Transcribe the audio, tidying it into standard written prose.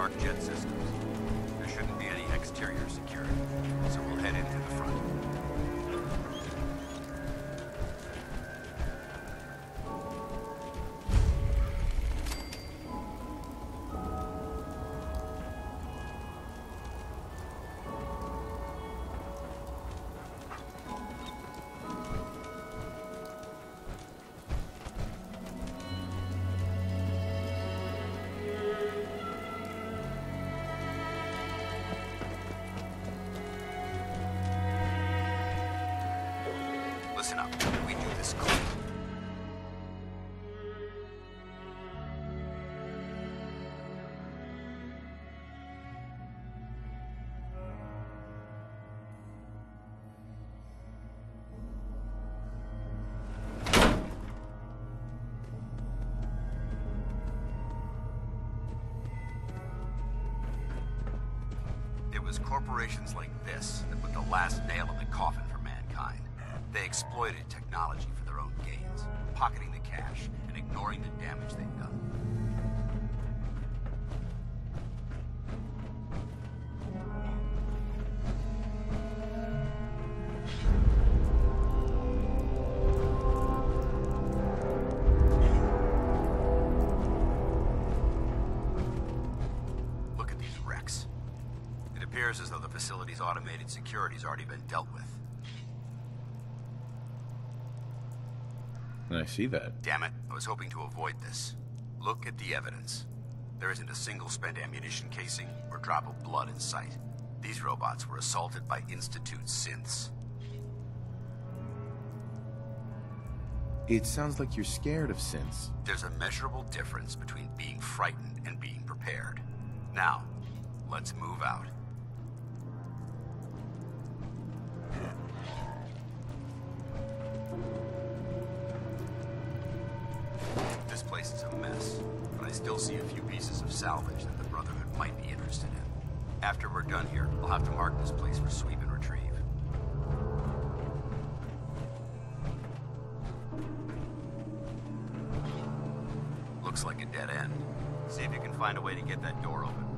dark jet systems. There shouldn't be any exterior security, so we'll head into the front. Listen up. We do this clean. It was corporations like this that put the last nail in the coffin for mankind. They exploited technology for their own gains, pocketing the cash and ignoring the damage they've done. Look at these wrecks. It appears as though the facility's automated security's already been dealt with. I see that. Damn it, I was hoping to avoid this. Look at the evidence. There isn't a single spent ammunition casing or drop of blood in sight. These robots were assaulted by Institute synths. It sounds like you're scared of synths. There's a measurable difference between being frightened and being prepared. Now, let's move out. This place is a mess, but I still see a few pieces of salvage that the Brotherhood might be interested in. After we're done here, I'll have to mark this place for sweep and retrieve. Looks like a dead end. See if you can find a way to get that door open.